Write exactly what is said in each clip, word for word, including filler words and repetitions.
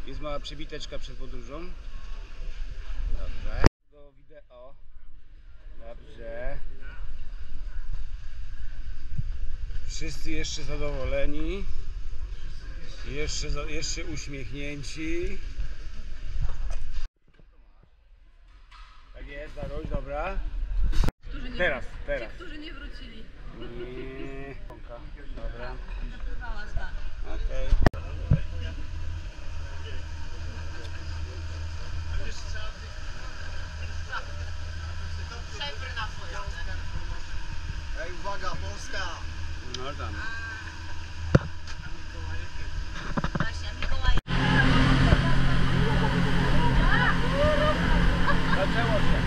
Jest mała przybiteczka przed podróżą. Dobrze. Do wideo. Dobrze. Wszyscy jeszcze zadowoleni. Jeszcze, jeszcze uśmiechnięci. Tak jest, Daruś, dobra. Teraz, teraz. Ci, którzy nie wrócili. Nie. Dobra. Hałas, Okej. Srebrna pojadę. Ej, uwaga, Polska! No tam. Basia, Mikołaj. Zaczęło się.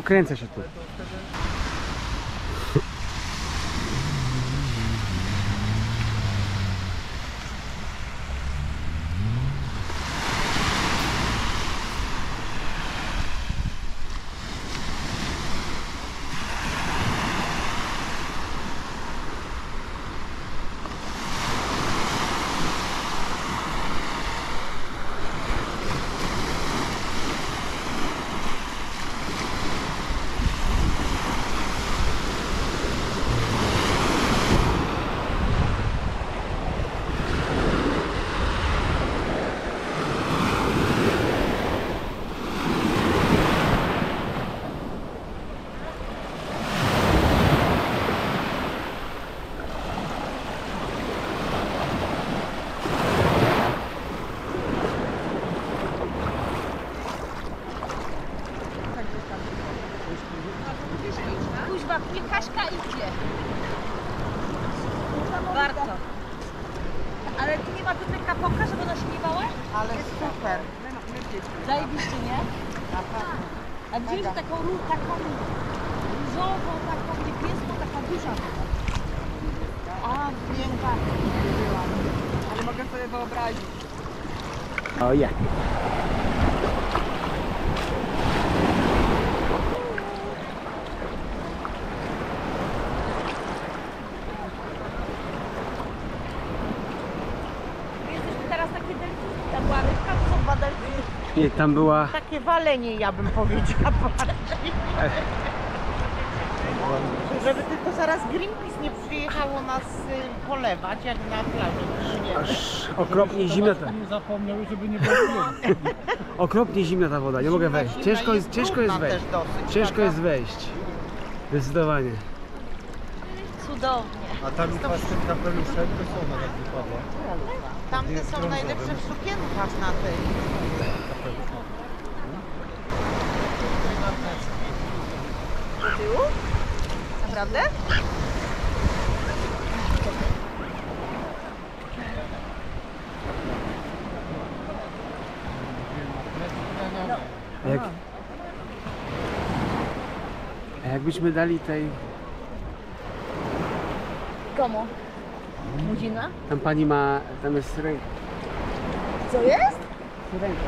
pokręcę się tu. Kuźwa, niech Kaśka idzie. Warto. Ale tu nie ma tutaj kapoka, żeby ona się nie bała? Ale super. Zajebiście, nie? A gdzie jest taką, ró- taką różową, taką niebieską, taka duża chyba? A, piękna była. Ale mogę sobie wyobrazić. O ja. Jesteśmy teraz takie delfiny, ta była rybka, to są dwa delfiny. Nie, tam była... Takie walenie, ja bym powiedziała bardziej. Żeby tylko zaraz Greenpeace nie przyjechało nas y, polewać, jak na plaży. Nie. Aż okropnie zimna ta... Nie zapomniał, żeby nie było. Okropnie zimna ta woda, nie mogę wejść. Zimna Ciężko jest, ciężko jest brudna wejść. też dosyć, Ciężko prawda? jest wejść. Zdecydowanie. Cudownie. A tam i was tym kapeluszem to są nawet wypadła. Tamte są najlepsze w sukienkach na tej. Do tyłu? Naprawdę? A jak... A jakbyśmy dali tej... Komu? Muzina? Tam pani ma... Tam jest ręka. Co jest? Ręka.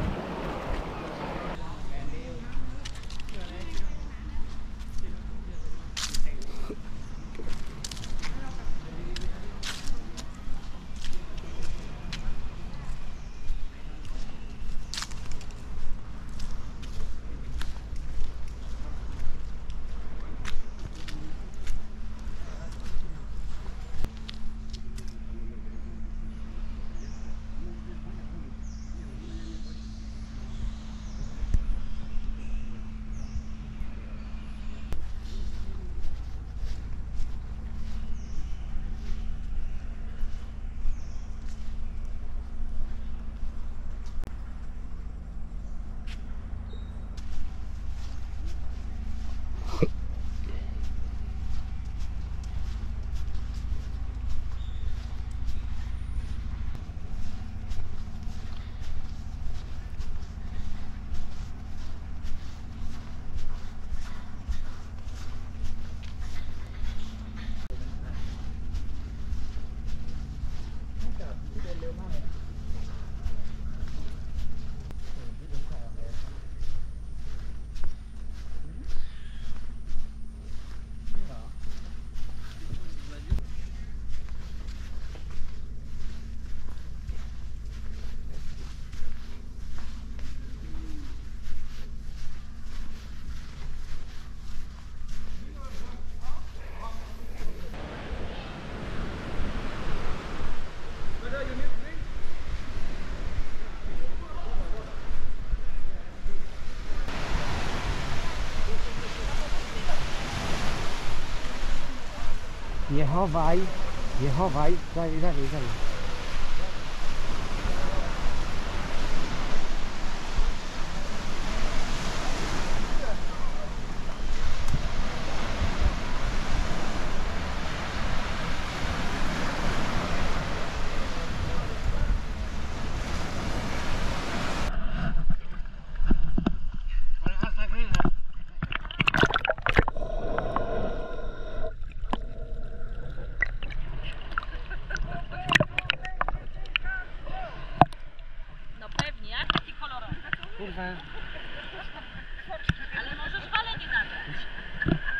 Nie chowaj, nie chowaj, dalej, dalej, dalej. kurwa. Ale możesz walenie nagrać.